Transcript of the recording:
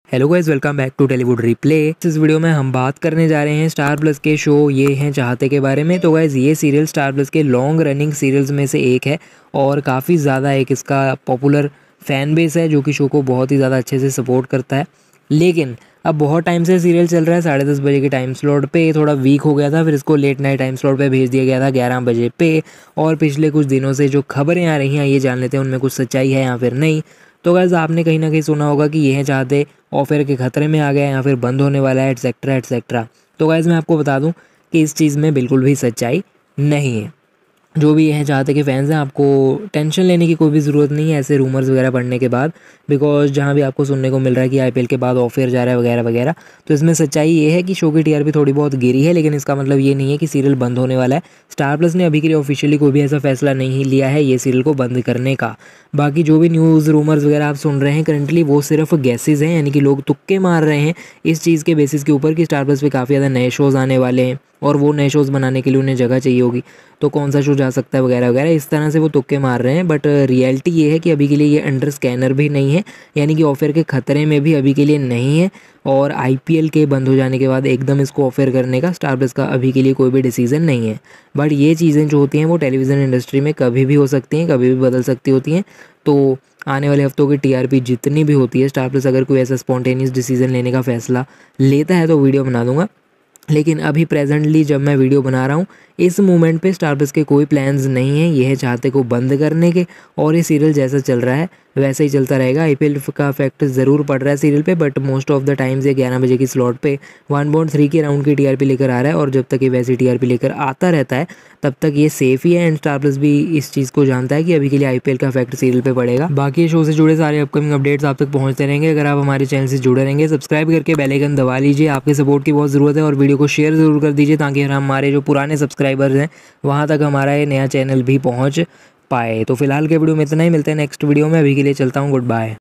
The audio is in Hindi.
Hello guys, welcome back to Tollywood Replay. इस वीडियो में हम बात करने जा रहे हैं स्टार प्लस के शो ये हैं चाहते के बारे में। तो गाइस ये सीरियल स्टार प्लस के लॉन्ग रनिंग सीरियल्स में से एक है और काफ़ी ज़्यादा एक इसका पॉपुलर फैन बेस है जो कि शो को बहुत ही ज़्यादा अच्छे से सपोर्ट करता है। लेकिन अब बहुत टाइम से सीरियल चल रहा है 10:30 बजे के टाइम स्लॉट पे, थोड़ा वीक हो गया था, फिर इसको लेट नाइट टाइम स्लॉट पे भेज दिया गया था 11 बजे पे। और पिछले कुछ दिनों से जो खबरें आ रही हैं ये जान लेते हैं उनमें कुछ सच्चाई है या फिर नहीं। तो गाइस आपने कहीं ना कहीं सुना होगा कि ये हैं चाहते ऑफर के खतरे में आ गया या फिर बंद होने वाला है एटसेट्रा एटसेट्रा। तो गाइस मैं आपको बता दूं कि इस चीज़ में बिल्कुल भी सच्चाई नहीं है। जो भी हैं चाहते के फैंस हैं आपको टेंशन लेने की कोई भी ज़रूरत नहीं है ऐसे रूमर्स वगैरह पढ़ने के बाद, बिकॉज जहाँ भी आपको सुनने को मिल रहा है कि आईपीएल के बाद ऑफर जा रहा है वगैरह वगैरह, तो इसमें सच्चाई ये है कि शो की टीआरपी थोड़ी बहुत गिरी है, लेकिन इसका मतलब ये नहीं है कि सीरियल बंद होने वाला है। स्टार प्लस ने अभी के लिए ऑफिशियली कोई भी ऐसा फैसला नहीं लिया है ये सीरियल को बंद करने का। बाकी जो भी न्यूज़ रूमर्स वगैरह आप सुन रहे हैं करंटली वो सिर्फ गैसेज हैं, यानी कि लोग तुक्के मार रहे हैं इस चीज़ के बेसिस के ऊपर कि स्टार प्लस पे काफ़ी ज़्यादा नए शोज़ आने वाले हैं और वो नए शोज़ बनाने के लिए उन्हें जगह चाहिए होगी, तो कौन सा शो जा सकता है वगैरह वगैरह, इस तरह से वो तुक्के मार रहे हैं। बट रियलिटी ये है कि अभी के लिए ये अंडर स्कैनर भी नहीं है, यानी कि ऑफर के खतरे में भी अभी के लिए नहीं है। और आईपीएल के बंद हो जाने के बाद एकदम इसको ऑफर करने का स्टार प्लस का अभी के लिए कोई भी डिसीजन नहीं है। बट ये चीज़ें जो होती हैं वो टेलीविज़न इंडस्ट्री में कभी भी हो सकती हैं, कभी भी बदल सकती होती हैं। तो आने वाले हफ्तों की टीआरपी जितनी भी होती है, स्टार प्लस अगर कोई ऐसा स्पॉन्टेनियस डिसीजन लेने का फैसला लेता है तो वीडियो बना दूंगा। लेकिन अभी प्रेजेंटली जब मैं वीडियो बना रहा हूँ इस मोमेंट पे स्टार प्लस के कोई प्लान्स नहीं है ये चाहते को बंद करने के, और ये सीरियल जैसा चल रहा है वैसे ही चलता रहेगा। आईपीएल का इफेक्ट ज़रूर पड़ रहा है सीरियल पे, but most of the times ये 11 बजे की स्लॉट पे 1.3 के राउंड की टीआरपी लेकर आ रहा है, और जब तक ये वैसी टीआरपी लेकर आता रहता है तब तक ये सेफ ही है। एंड स्टार प्लस भी इस चीज़ को जानता है कि अभी के लिए आईपीएल का इफेक्ट सीरियल पे पड़ेगा। बाकी शो से जुड़े सारे अपकमिंग अपडेट्स आप तक पहुँचते रहेंगे अगर आप हमारे चैनल से जुड़े रहेंगे। सब्सक्राइब करके बेल आइकन दबा लीजिए, आपके सपोर्ट की बहुत ज़रूरत है, और वीडियो को शेयर ज़रूर कर दीजिए ताकि हमारे जो पुराने सब्सक्राइबर्स हैं वहाँ तक हमारा ये नया चैनल भी पहुँच पाए। तो फिलहाल के वीडियो में इतना ही, मिलते हैं नेक्स्ट वीडियो में, अभी के लिए चलता हूँ, गुड बाय।